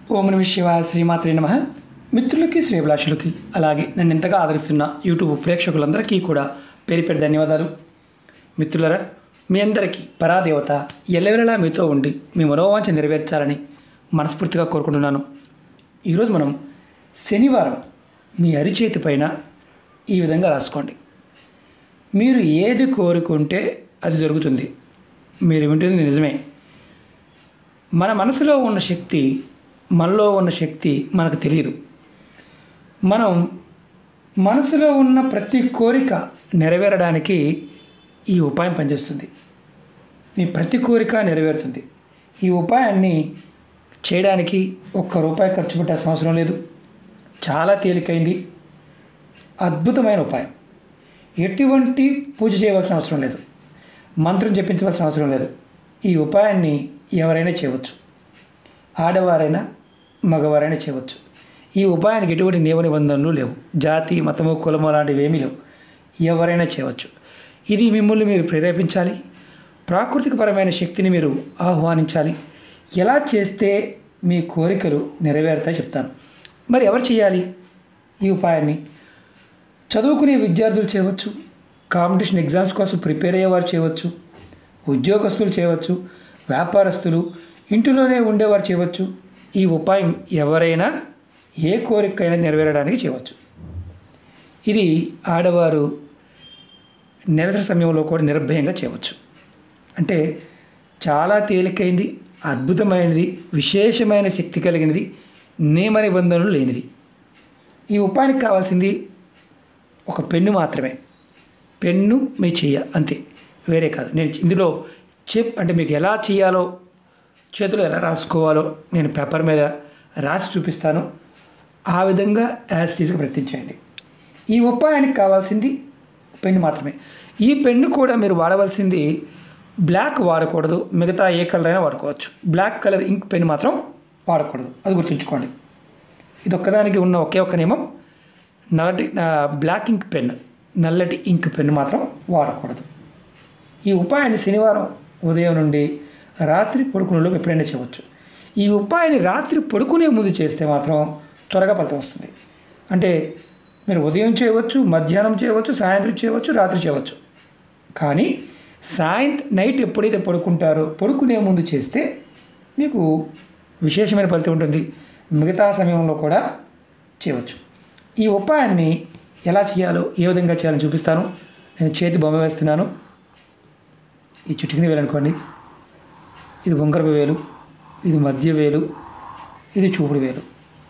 ఓం నమః శివాయ శ్రీమాత్రే నమః. మిత్రులకి శ్రేభిలాషులకి అలాగే నన్ను ఎంతగా ఆదరిస్తున్న యూట్యూబ్ ప్రేక్షకులందరికీ కూడా పేరు పేరు ధన్యవాదాలు. మిత్రులరా, మీ అందరికీ పరాదేవత ఎల్లవేళలా మీతో ఉండి మీ మనోవాంఛ నెరవేర్చాలని మనస్ఫూర్తిగా కోరుకుంటున్నాను. ఈరోజు మనం శనివారం మీ అరిచేతి పైన ఈ విధంగా రాసుకోండి. మీరు ఏది కోరుకుంటే అది జరుగుతుంది. మీరు వింటుంది నిజమే. మన మనసులో ఉన్న శక్తి, మనలో ఉన్న శక్తి మనకు తెలియదు. మనం మనసులో ఉన్న ప్రతి కోరిక నెరవేరడానికి ఈ ఉపాయం పనిచేస్తుంది. మీ ప్రతి కోరిక నెరవేరుతుంది. ఈ ఉపాయాన్ని చేయడానికి ₹1 ఖర్చు పెట్టాల్సిన అవసరం లేదు. చాలా తేలికైంది, అద్భుతమైన ఉపాయం. ఎటువంటి పూజ చేయవలసిన అవసరం లేదు, మంత్రం జపించవలసిన అవసరం లేదు. ఈ ఉపాయాన్ని ఎవరైనా చేయవచ్చు. ఆడవారైనా మగవారైనా చేయవచ్చు. ఈ ఉపాయానికి ఎటువంటి నియమ నిబంధనలు లేవు. జాతి, మతము, కులము లాంటివి ఏమీ లేవు. ఎవరైనా చేయవచ్చు. ఇది మిమ్మల్ని మీరు ప్రేరేపించాలి. ప్రాకృతికపరమైన శక్తిని మీరు ఆహ్వానించాలి. ఎలా చేస్తే మీ కోరికలు నెరవేరుతాయో చెప్తాను. మరి ఎవరు చేయాలి ఈ ఉపాయాన్ని? చదువుకునే విద్యార్థులు చేయవచ్చు, కాంపిటీషన్ ఎగ్జామ్స్ కోసం ప్రిపేర్ అయ్యేవారు చేయవచ్చు, ఉద్యోగస్తులు చేయవచ్చు, వ్యాపారస్తులు, ఇంటిలోనే ఉండేవారు చేయవచ్చు. ఈ ఉపాయం ఎవరైనా ఏ కోరికైనా నెరవేరడానికి చేయవచ్చు. ఇది ఆడవారు నెలసరి సమయంలో కూడా నిర్భయంగా చేయవచ్చు. అంటే చాలా తేలికైంది, అద్భుతమైనది, విశేషమైన శక్తి కలిగినది, నియమ నిబంధనలు లేనిది. ఈ ఉపాయానికి కావాల్సింది ఒక పెన్ను మాత్రమే. పెన్ను మీ చెయ్య, అంతే, వేరే కాదు. నేను ఇందులో అంటే మీకు ఎలా చేయాలో, చేతులు ఎలా రాసుకోవాలో నేను పేపర్ మీద రాసి చూపిస్తాను. ఆ విధంగా యాజ్ టీజ్గా ప్రయత్నించండి. ఈ ఉపాయానికి కావాల్సింది పెన్ను మాత్రమే. ఈ పెన్ను కూడా మీరు వాడవలసింది బ్లాక్ వాడకూడదు. మిగతా ఏ కలర్ అయినా వాడుకోవచ్చు. బ్లాక్ కలర్ ఇంక్ పెన్ మాత్రం వాడకూడదు. అది గుర్తుంచుకోండి. ఇది ఒక్కదానికి ఉన్న ఒకే ఒక్క నియమం, బ్లాక్ ఇంక్ పెన్, నల్లటి ఇంక్ పెన్ మాత్రం వాడకూడదు. ఈ ఉపాయాన్ని శనివారం ఉదయం నుండి రాత్రి పడుకునేలోపు ఎప్పుడైనా చేయవచ్చు. ఈ ఉపాయాన్ని రాత్రి పడుకునే ముందు చేస్తే మాత్రం త్వరగా ఫలితం వస్తుంది. అంటే మీరు ఉదయం చేయవచ్చు, మధ్యాహ్నం చేయవచ్చు, సాయంత్రం చేయవచ్చు, రాత్రి చేయవచ్చు. కానీ నైట్ ఎప్పుడైతే పడుకుంటారో పడుకునే ముందు చేస్తే మీకు విశేషమైన ఫలితం ఉంటుంది. మిగతా సమయంలో కూడా చేయవచ్చు. ఈ ఉపాయాన్ని ఎలా చేయాలో, ఏ విధంగా చేయాలని చూపిస్తాను. నేను చేతి బొమ్మ వేస్తున్నాను. ఈ చుట్టుకుని వేలు అనుకోండి. ఇది ఉంగరపు వేలు, ఇది మధ్య వేలు, ఇది చూపుడు వేలు.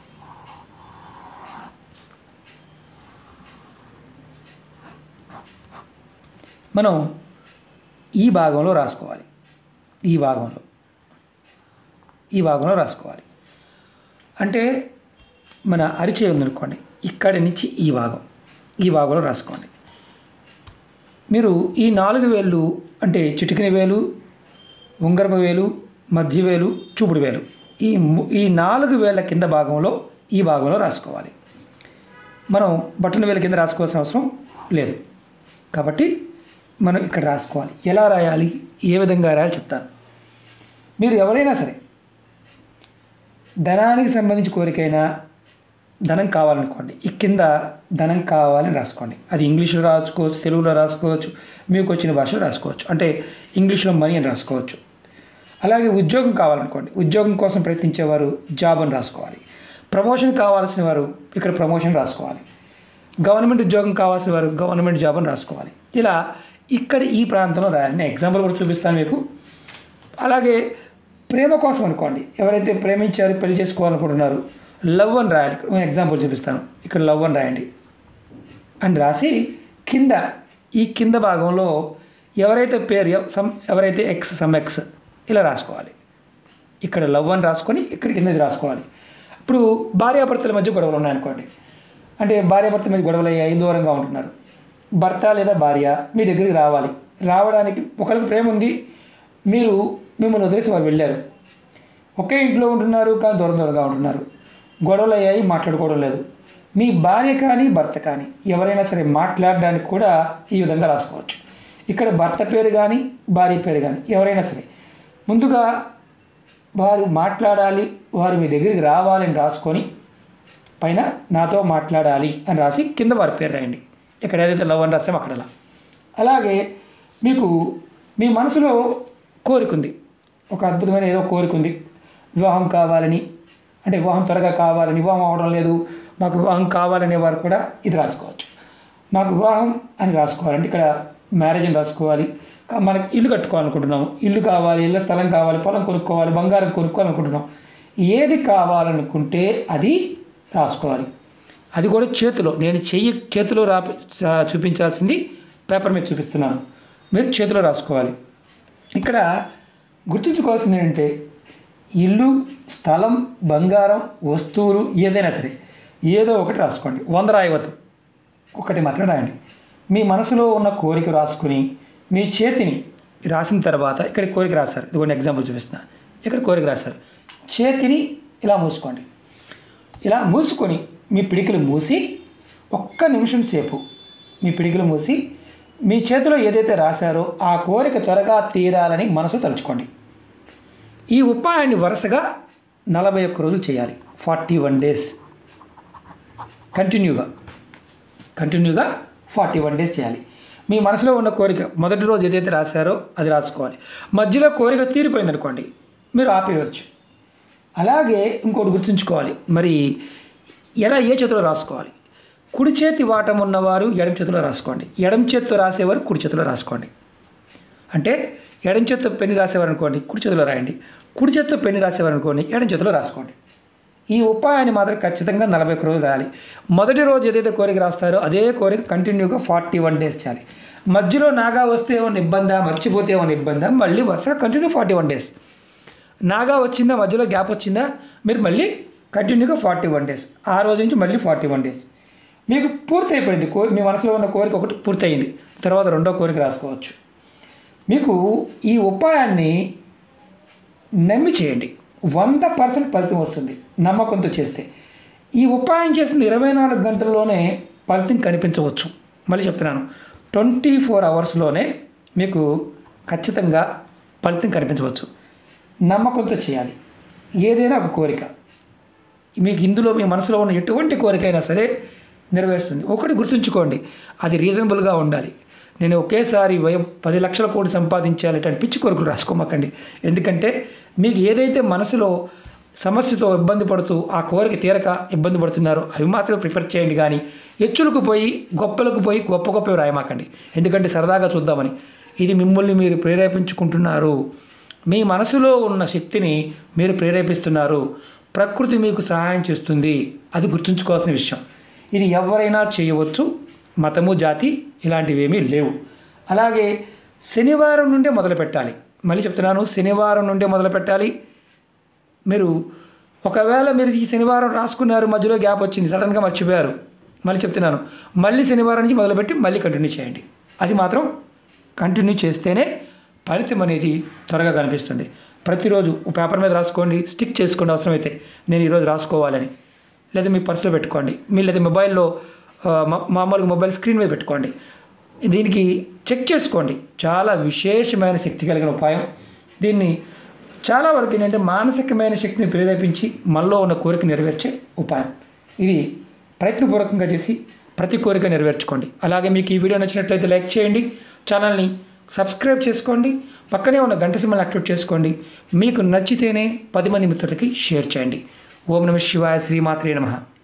మనం ఈ భాగంలో రాసుకోవాలి. ఈ భాగంలో రాసుకోవాలి. అంటే మన అరిచేయి ఉందనుకోండి, ఇక్కడి నుంచి ఈ భాగంలో రాసుకోండి. మీరు ఈ 4 వేళ్ళు, అంటే చిటికిన వేలు, ఉంగరపు వేలు, మధ్య వేలు, చూపుడు వేలు, ఈ 4 వేళ్ళ కింద భాగంలో ఈ భాగంలో రాసుకోవాలి. మనం బటన్ వేల కింద రాసుకోవాల్సిన అవసరం లేదు. కాబట్టి మనం ఇక్కడ రాసుకోవాలి. ఎలా రాయాలి, ఏ విధంగా రాయాలి చెప్తాను. మీరు ఎవరైనా సరే ధనానికి సంబంధించి కోరికైనా, ధనం కావాలనుకోండి, ఈ కింద ధనం కావాలని రాసుకోండి. అది ఇంగ్లీష్లో రాసుకోవచ్చు, తెలుగులో రాసుకోవచ్చు, మీకు వచ్చిన భాషలో రాసుకోవచ్చు. అంటే ఇంగ్లీష్లో మనీ అని రాసుకోవచ్చు. అలాగే ఉద్యోగం కావాలనుకోండి, ఉద్యోగం కోసం ప్రయత్నించేవారు జాబ్ అని రాసుకోవాలి. ప్రమోషన్ కావాల్సిన వారు ఇక్కడ ప్రమోషన్ రాసుకోవాలి. గవర్నమెంట్ ఉద్యోగం కావాల్సిన వారు గవర్నమెంట్ జాబ్ అని రాసుకోవాలి. ఇలా ఇక్కడ ఈ ప్రాంతంలో రాయాలి. నేను ఎగ్జాంపుల్ కూడా చూపిస్తాను మీకు. అలాగే ప్రేమ కోసం అనుకోండి, ఎవరైతే ప్రేమించారు, పెళ్లి చేసుకోవాలనుకుంటున్నారు, లవ్ అని రాయాలి. నేను ఎగ్జాంపుల్ చూపిస్తాను. ఇక్కడ లవ్ అని రాయండి అని రాసి కింద, ఈ కింద భాగంలో ఎవరైతే పేరు ఎవరైతే ఎక్స్ ఇలా రాసుకోవాలి. ఇక్కడ లవ్ అని రాసుకొని ఇక్కడ కిందది రాసుకోవాలి. ఇప్పుడు భార్యాభర్తల మధ్య గొడవలు ఉన్నాయనుకోండి, అంటే భార్యాభర్తల మధ్య గొడవలు అయ్యాయి, దూరంగా ఉంటున్నారు. భర్త లేదా భార్య మీ దగ్గరికి రావడానికి ఒకరికి ప్రేమ ఉంది, మిమ్మల్ని వదిలేసి వారు వెళ్ళారు. ఒకే ఇంట్లో ఉంటున్నారు కానీ దూరంగా ఉంటున్నారు. గొడవలు అయ్యాయి, మాట్లాడుకోవడం లేదు. మీ భార్య కానీ భర్త కానీ ఎవరైనా సరే మాట్లాడడానికి కూడా ఈ విధంగా రాసుకోవచ్చు. ఇక్కడ భర్త పేరు కానీ భార్య పేరు కానీ ఎవరైనా సరే ముందుగా వారు మాట్లాడాలి, వారు మీ దగ్గరికి రావాలని రాసుకొని పైన నాతో మాట్లాడాలి అని రాసి కింద వారి పేరు రాయండి. ఇక్కడ ఏదైతే లవ్ అని రాసామో అక్కడ అలాగే మీకు మీ మనసులో కోరిక ఉంది, ఒక అద్భుతమైన ఏదో కోరిక ఉంది, వివాహం కావాలని, అంటే వివాహం త్వరగా కావాలని, వివాహం అవడం లేదు, మాకు వివాహం కావాలనే వారు కూడా ఇది రాసుకోవచ్చు. మాకు వివాహం అని రాసుకోవాలంటే ఇక్కడ మ్యారేజ్ అని రాసుకోవాలి. మనకి ఇల్లు కట్టుకోవాలనుకుంటున్నాము, ఇల్లు కావాలి, ఇళ్ళ స్థలం కావాలి, పొలం కొనుక్కోవాలి, బంగారం కొనుక్కోవాలనుకుంటున్నాం. ఏది కావాలనుకుంటే అది రాసుకోవాలి. అది కూడా చేతిలో, నేను చేతిలో చూపించాల్సింది పేపర్ మీద చూపిస్తున్నాను, మీరు చేతిలో రాసుకోవాలి. ఇక్కడ గుర్తుంచుకోవాల్సింది ఏంటంటే ఇల్లు, స్థలం, బంగారం, వస్తువులు ఏదైనా సరే ఏదో ఒకటి రాసుకోండి. 100 రాయవద్దు, ఒకటి మాత్రం రాయండి. మీ మనసులో ఉన్న కోరిక రాసుకుని మీ చేతిని రాసిన తర్వాత ఇక్కడ కోరిక రాశారు, ఇదిగోండి ఎగ్జాంపుల్ చూపిస్తున్నా. ఇక్కడ కోరిక రాశారు, చేతిని ఇలా మూసుకోండి. ఇలా మూసుకొని మీ పిడికిలు మూసి ఒక్క నిమిషం సేపు మీ పిడికిలు మూసి మీ చేతిలో ఏదైతే రాశారో ఆ కోరిక త్వరగా తీరాలని మనసు తలుచుకోండి. ఈ ఉపాయాన్ని వరుసగా 41 రోజులు చేయాలి. 41 డేస్ కంటిన్యూగా 41 డేస్ చేయాలి. మీ మనసులో ఉన్న కోరిక మొదటి రోజు ఏదైతే రాశారో అది రాసుకోవాలి. మధ్యలో కోరిక తీరిపోయింది అనుకోండి, మీరు ఆపేయవచ్చు. అలాగే ఇంకోటి గుర్తుంచుకోవాలి, మరి ఎలా ఏ చేతిలో రాసుకోవాలి. కుడి చేతి వాటం ఉన్నవారు ఎడమ చేతిలో రాసుకోండి, ఎడమ చేతితో రాసేవారు కుడి చేతిలో రాసుకోండి. అంటే ఎడమ చేతితో పెన్ను రాసేవారు అనుకోండి కుడి చేతిలో రాయండి, కుడి చేతితో పెన్ను రాసేవారు అనుకోండి ఎడమ చేతిలో రాసుకోండి. ఈ ఉపాయాన్ని మాత్రం ఖచ్చితంగా 41 రోజులు రాయాలి. మొదటి రోజు ఏదైతే కోరిక రాస్తారో అదే కోరిక కంటిన్యూగా 41 డేస్ చేయాలి. మధ్యలో నాగా వస్తే ఏమైనా ఇబ్బందా, మర్చిపోతే ఏమైనా ఇబ్బందా, మళ్ళీ వరుసగా కంటిన్యూ 41 డేస్. నాగా వచ్చిందా, మధ్యలో గ్యాప్ వచ్చిందా, మీరు మళ్ళీ కంటిన్యూగా 41 డేస్. ఆ రోజు నుంచి మళ్ళీ 41 డేస్. మీకు పూర్తి అయిపోయింది, మీ మనసులో ఉన్న కోరిక ఒకటి పూర్తయింది, తర్వాత రెండో కోరిక రాసుకోవచ్చు. మీకు ఈ ఉపాయాన్ని నమ్మి చేయండి, 100% ఫలితం వస్తుంది నమ్మకంతో చేస్తే. ఈ ఉపాయం చేసిన 24 గంటల్లోనే ఫలితం కనిపించవచ్చు. మళ్ళీ చెప్తున్నాను, 24 అవర్స్లోనే మీకు ఖచ్చితంగా ఫలితం కనిపించవచ్చు. నమ్మకంతో చేయాలి. ఏదైనా ఒక కోరిక మీకు ఇందులో మీ మనసులో ఉన్న ఎటువంటి కోరికైనా సరే నెరవేరుస్తుంది. ఒకటి గుర్తుంచుకోండి, అది రీజనబుల్గా ఉండాలి. నేను ఒకేసారి 10 లక్షల కోటి సంపాదించాలి పిచ్చి కోరికలు రాసుకోమాకండి. ఎందుకంటే మీకు ఏదైతే మనసులో సమస్యతో ఇబ్బంది పడుతూ ఆ కోరిక తీరక ఇబ్బంది పడుతున్నారో అవి మాత్రమే ప్రిపేర్ చేయండి. కానీ హెచ్చులకు పోయి గొప్పలకు పోయి గొప్పవి రాయమాకండి. ఎందుకంటే సరదాగా చూద్దామని. ఇది మిమ్మల్ని మీరు ప్రేరేపించుకుంటున్నారు. మీ మనసులో ఉన్న శక్తిని మీరు ప్రేరేపిస్తున్నారు. ప్రకృతి మీకు సహాయం చేస్తుంది, అది గుర్తుంచుకోవాల్సిన విషయం. ఇది ఎవరైనా చేయవచ్చు, మతము జాతి ఇలాంటివి ఏమీ లేవు. అలాగే శనివారం నుండే మొదలు పెట్టాలి. మళ్ళీ చెప్తున్నాను, శనివారం నుండే మొదలు పెట్టాలి. మీరు ఒకవేళ మీరు ఈ శనివారం రాసుకున్నారు, మధ్యలో గ్యాప్ వచ్చింది, సడన్గా మర్చిపోయారు, మళ్ళీ చెప్తున్నాను, మళ్ళీ శనివారం నుంచి మొదలుపెట్టి మళ్ళీ కంటిన్యూ చేయండి. అది మాత్రం కంటిన్యూ చేస్తేనే ఫలితం అనేది త్వరగా కనిపిస్తుంది. ప్రతిరోజు పేపర్ మీద రాసుకోండి, స్టిక్ చేసుకోండి అవసరమైతే, నేను ఈరోజు రాసుకోవాలని. లేదా మీ పర్సులో పెట్టుకోండి, మీ లేదా మొబైల్లో మామూలుగా మొబైల్ స్క్రీన్ మీద పెట్టుకోండి. దీనికి చెక్ చేసుకోండి. చాలా విశేషమైన శక్తి కలిగిన ఉపాయం. దీన్ని చాలా వరకు ఏంటంటే మానసికమైన శక్తిని ప్రేరేపించి మనలో ఉన్న కోరిక నెరవేర్చే ఉపాయం. ఇది ప్రయత్నపూర్వకంగా చేసి ప్రతి కోరిక నెరవేర్చుకోండి. అలాగే మీకు ఈ వీడియో నచ్చినట్లయితే లైక్ చేయండి, ఛానల్ని సబ్స్క్రైబ్ చేసుకోండి, పక్కనే ఉన్న గంట సింబల్ యాక్టివేట్ చేసుకోండి. మీకు నచ్చితేనే 10 మంది మిత్రులకి షేర్ చేయండి. ఓం నమః శివాయ, శ్రీమాత్రే నమః.